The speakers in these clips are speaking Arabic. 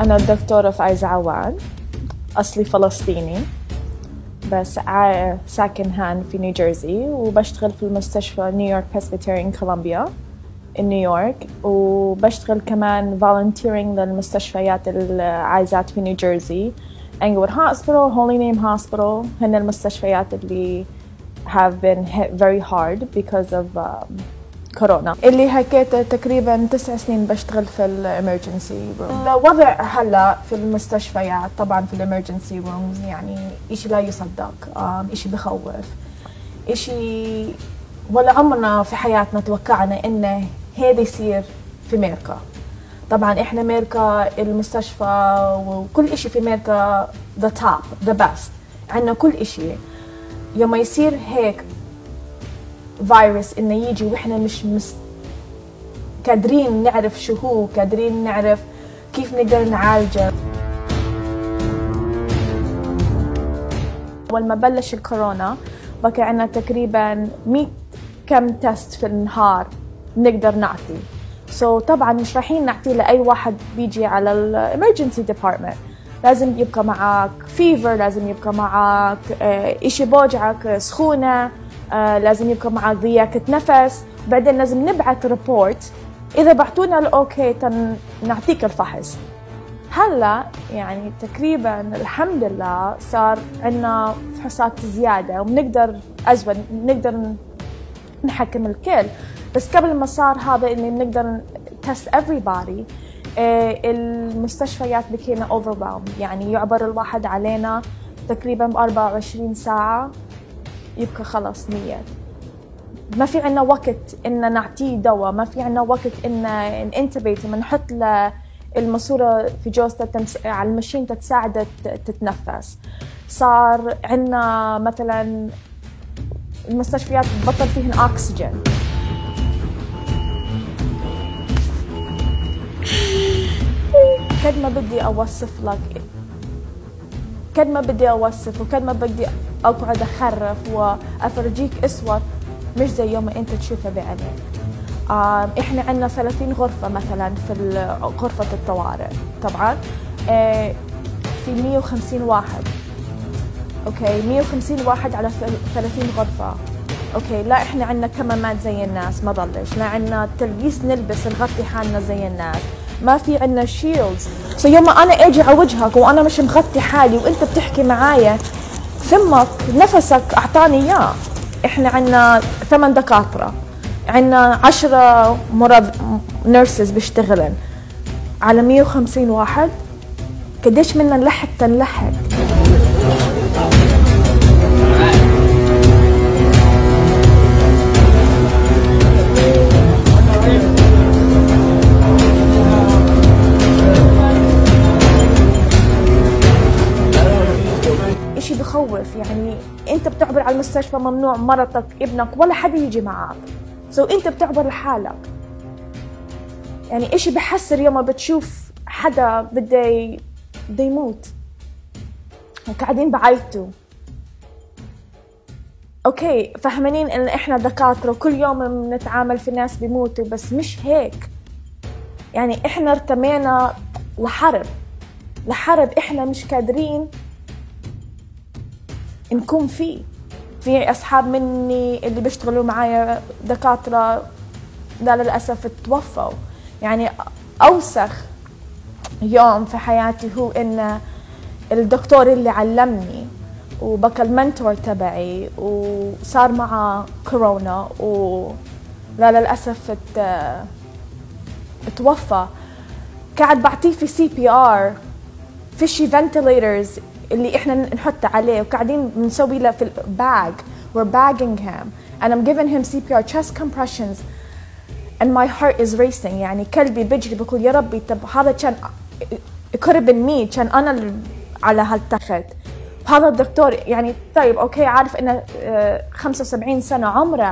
أنا الدكتورة فايزة عواد، أصلي فلسطيني بس ساكن هان في نيوجيرسي، وبشتغل في المستشفى نيويورك بريسبيتيريان كولومبيا نيويورك، وبشتغل كمان volunteering للمستشفيات العايزات في نيوجيرسي، Englewood Hospital, Holy Name Hospital. هن المستشفيات اللي have been hit very hard because of كورونا. اللي حكيت تقريبا 9 سنين بشتغل في الامرجنسي روم. الوضع هلا في المستشفيات طبعا في الامرجنسي رومز يعني اشي لا يصدق، اشي بخوف، اشي ولا عمرنا في حياتنا توقعنا انه هذا يصير في امريكا. طبعا احنا امريكا المستشفى وكل اشي في امريكا the top the best، عندنا كل اشي. يوم يصير هيك فيروس انه يجي واحنا مش قادرين نعرف شو هو، قادرين نعرف كيف نقدر نعالجه. اول ما بلش الكورونا بقى عندنا تقريبا 100 كم تست في النهار نقدر نعطي. طبعا مش رايحين نعطيه لاي واحد بيجي على الامرجنسي ديبارتمنت، لازم يبقى معك فيفر، لازم يبقى معك اشي بوجعك سخونه، لازم يبقى معك ضياقة نفس، بعدين لازم نبعث ريبورت. اذا بعتونا الاوكي نعطيك الفحص. هلا يعني تقريبا الحمد لله صار عندنا فحوصات زياده وبنقدر نقدر نحكم الكل، بس قبل ما صار هذا اني بنقدر تست everybody المستشفيات بكينا overwhelmed، يعني يعبر الواحد علينا تقريبا ب 24 ساعة يبقى خلص ميت. ما في عنا وقت إن نعطيه دواء، ما في عنا وقت إن ننتبه نحط له الماسورة في جوزته على المشين تساعده تتنفس. صار عنا مثلا المستشفيات بطل فيهن أكسجين. قد ما بدي أوصف لك، قد ما بدي أوصف وقد ما بدي أقعد أخرف وأفرجيك أسود، مش زي يوم أنت تشوفه بعينك. إحنا عندنا 30 غرفة مثلا في غرفة الطوارئ، طبعا في 150 واحد. أوكي 150 واحد على 30 غرفة. أوكي لا إحنا عندنا كمامات زي الناس ما ضلش، لا عندنا تلبيس نلبس نغطي حالنا زي الناس، ما في عندنا شيلدز. يوم ما أنا أجي على وجهك وأنا مش مغطي حالي وأنت بتحكي معايا فمك نفسك أعطاني إياه. إحنا عندنا 8 دكاترة، عندنا 10 نيرسز بيشتغلن على 150 واحد. قديش منا نلحق تنلحق. اشي بخوف، يعني انت بتعبر على المستشفى ممنوع مرتك ابنك ولا حدا يجي معك، انت بتعبر لحالك. يعني اشي بحسر يوم بتشوف حدا بده يموت وقاعدين بعيطوا. اوكي فهمانين ان احنا دكاترة وكل يوم بنتعامل في ناس بيموتوا، بس مش هيك. يعني احنا ارتمينا لحرب احنا مش قادرين نكون فيه. في أصحاب مني اللي بيشتغلوا معايا دكاترة لا للأسف توفوا. يعني أوسخ يوم في حياتي هو إن الدكتور اللي علمني وبقى المنتور تبعي وصار معه كورونا ولا للأسف توفى. قاعد بعطيه في CPR، فيشي ventilators اللي احنا نحطه عليه، وقاعدين بنسوي له في الباج. we're bagging him and I'm giving him CPR chest compressions and my heart is racing. يعني قلبي بيجري بقول يا ربي طب هذا كان قرب مني، كان انا اللي على هالتخت. هذا الدكتور يعني طيب اوكي عارف انه 75 سنة عمره،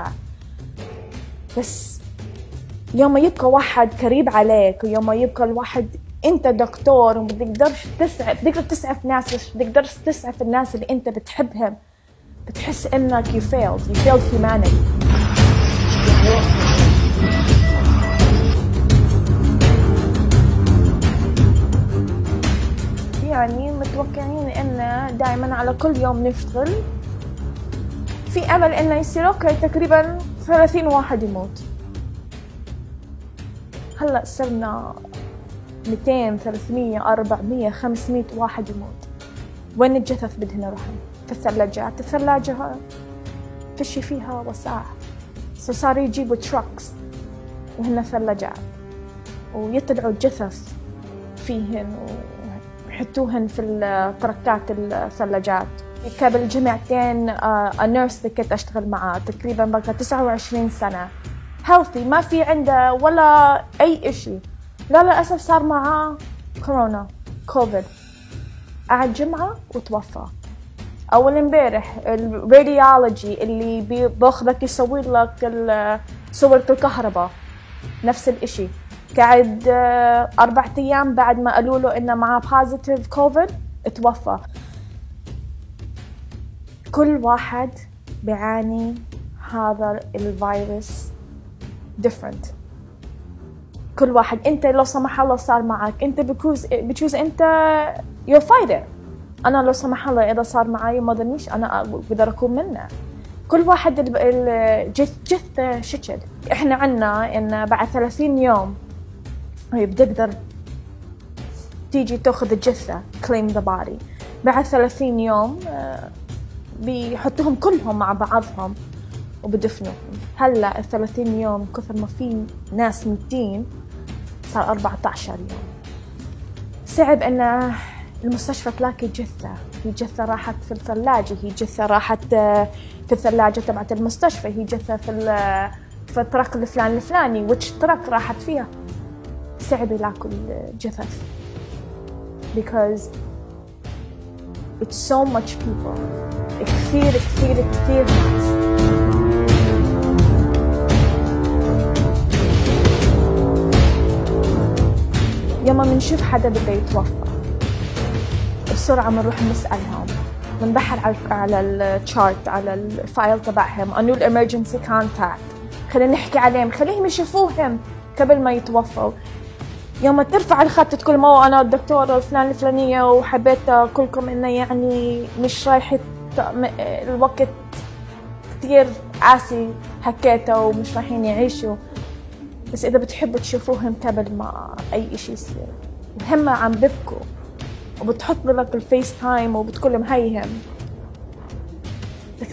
بس يوم ما يبقى واحد قريب عليك ويوم ما يبقى الواحد انت دكتور وما بتقدرش تسعف ناس، مش بتقدرش تسعف الناس اللي انت بتحبهم، بتحس انك you failed humanity. يعني متوقعين إن دائما على كل يوم نشتغل في أمل إنه يصير أوكي تقريبا 30 واحد يموت. هلأ صرنا 200 300 400 500 واحد يموت. وين الجثث بدهن يروحن؟ في الثلاجات. الثلاجة فيش فيها وسائل، صار يجيبوا تراكس وهن ثلاجات ويطلعوا الجثث فيهن ويحطوهن في التركات الثلاجات. قبل جمعتين النيرس اللي كنت أشتغل معاه تقريبا بقى 29 سنة healthy، ما في عنده ولا أي إشي. لا للأسف صار معاه كورونا كوفيد، قعد جمعة وتوفى. أول امبارح الراديولوجي اللي بياخذك يسوي لك صورة الكهرباء نفس الإشي، قعد 4 أيام بعد ما قالوا له إنه معاه بوزيتيف كوفيد اتوفى. كل واحد بيعاني هذا الفيروس different. كل واحد، انت لو سمح الله صار معك انت بتشوز انت your fighter. انا لو سمح الله اذا صار معي ما ظنيش انا بقدر اكون منه. كل واحد جثة شكل. احنا عنا ان بعد 30 يوم بتقدر تيجي تاخذ الجثة claim the body. بعد 30 يوم بيحطوهم كلهم مع بعضهم وبدفنوهم. هلا 30 يوم كثر ما في ناس ميتين صار 14 يوم. صعب ان المستشفى تلاقي جثة. هي جثة راحت في الثلاجة، هي جثة راحت في الثلاجة تبعت المستشفى، هي جثة في الترك الفلاني which ترك راحت فيها. صعب يلاقوا الجثث because it's so much people. كثير ناس. يوم منشوف حدا بده يتوفى بسرعة منروح نسألهم، بندخل على الشارت على الفايل تبعهم انو الامرجنسي كونتاكت، خلينا نحكي عليهم، خليهم يشوفوهم قبل ما يتوفوا. يوم ترفع الخط تقول مو انا الدكتورة الفلان الفلانية وحبيت كلكم انه يعني مش رايح الوقت كتير قاسي حكيته ومش رايحين يعيشوا، بس إذا بتحبوا تشوفوهم قبل ما أي إشي يصير وهم عم ببكوا وبتحط لك الفيس تايم وبتقول لهم هيهم، بدك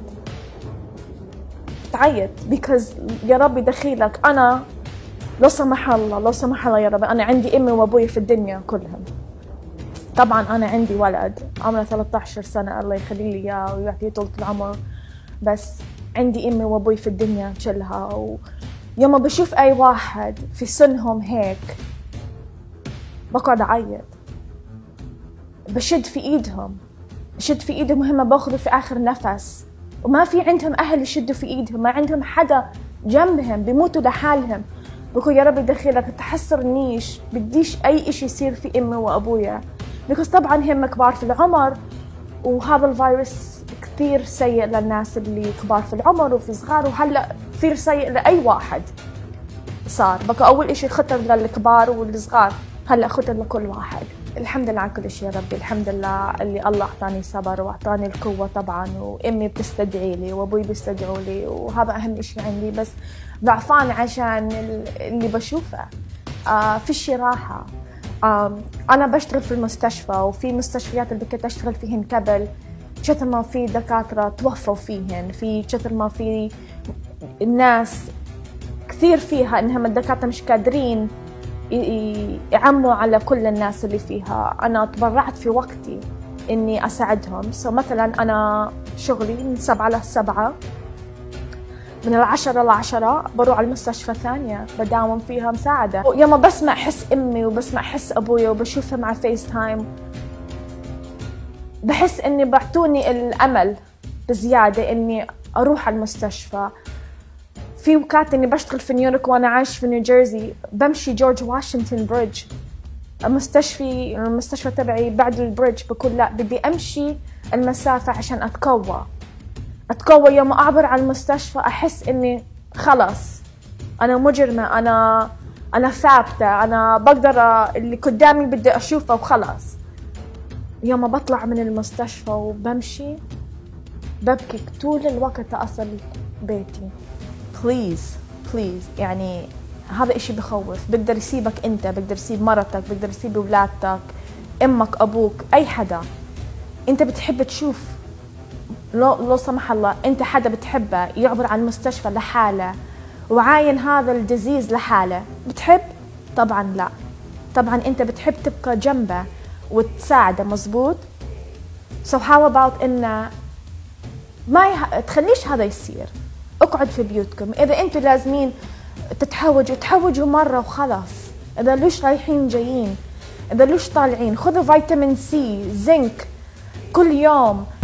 تعيط because يا ربي دخيلك. أنا لو سمح الله يا ربي أنا عندي أمي وأبوي في الدنيا كلهم. طبعا أنا عندي ولد عمره 13 سنة الله يخلي لي إياه ويعطيه طولة العمر، بس عندي أمي وأبوي في الدنيا كلها. يوم بشوف أي واحد في سنهم هيك بقعد أعيط، بشد في إيدهم وهم باخذوا في آخر نفس وما في عندهم أهل يشدوا في إيدهم، ما عندهم حدا جنبهم، بيموتوا لحالهم. بقول يا ربي دخيلك تحسرنيش، بديش أي إشي يصير في أمي وأبويا because طبعا هم كبار في العمر وهذا الفيروس كثير سيء للناس اللي كبار في العمر وفي صغار، وهلا كثير سيء لأي واحد صار. بقى أول إشي خطر للكبار والصغار، هلا خطر لكل واحد. الحمد لله على كل شيء يا ربي، الحمد لله اللي الله أعطاني صبر وأعطاني القوة طبعا، وأمي بتستدعي لي وأبوي بيستدعوا لي وهذا أهم إشي عندي. بس ضعفان عشان اللي بشوفه فيش راحة. أنا بشتغل في المستشفى وفي مستشفيات اللي كنت أشتغل فيهن قبل كثر ما في دكاترة توفوا فيهن، في كثر ما في الناس كثير فيها إنهم الدكاترة مش قادرين يعموا على كل الناس اللي فيها. أنا تبرعت في وقتي إني أساعدهم. مثلا أنا شغلي من 7 ل 7، من 10 ل 10 بروح على المستشفى ثانية بداوم فيها مساعدة. يوم بسمع حس أمي وبسمع حس أبويا وبشوفهم على فيس تايم بحس إني بعطوني الأمل بزيادة إني أروح على المستشفى. في وقت إني بشتغل في نيويورك وأنا عايش في نيوجيرسي بمشي جورج واشنطن بريدج، المستشفى تبعي بعد البريدج، بقول لا بدي أمشي المسافة عشان أتقوى. يوم أعبر على المستشفى أحس إني خلاص أنا مجرمة، أنا ثابتة، أنا بقدر اللي قدامي بدي أشوفه وخلاص. يوم ما بطلع من المستشفى وبمشي ببكي طول الوقت لأصل بيتي. بليز يعني هذا اشي بخوف. بقدر يسيبك انت، بقدر يسيب مرتك، بقدر يسيب ولادتك، امك، ابوك، اي حدا انت بتحب تشوف. لو سمح الله انت حدا بتحبه يعبر عن مستشفى لحاله وعاين هذا الديزيز لحاله، بتحب؟ طبعا لا. طبعا انت بتحب تبقى جنبه وتساعده، مزبوط. so how about انه ما تخليش هذا يصير. اقعد في بيوتكم. اذا انتم لازمين تحوجوا مرة وخلاص. اذا ليش رايحين جايين، اذا ليش طالعين، خذوا فيتامين سي، زنك كل يوم،